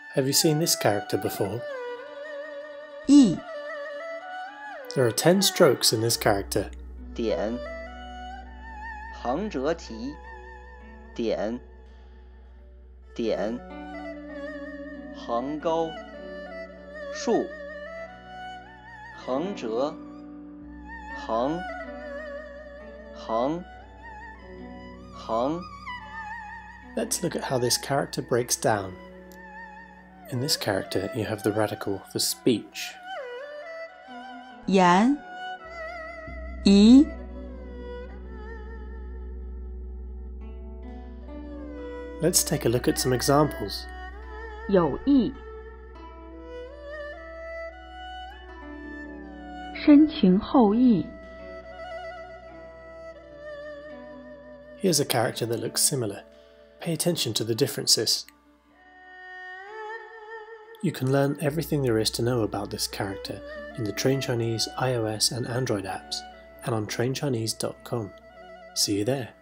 Have you seen this character before? 意 There are 10 strokes in this character. 点，横折题，点，点，横钩，竖，横折，横，横，横。 Let's look at how this character breaks down. In this character, you have the radical for speech. 言疑 Let's take a look at some examples. 有意深情厚谊 Here's a character that looks similar. Pay attention to the differences. You can learn everything there is to know about this character in the Train Chinese iOS and Android apps and on trainchinese.com. See you there.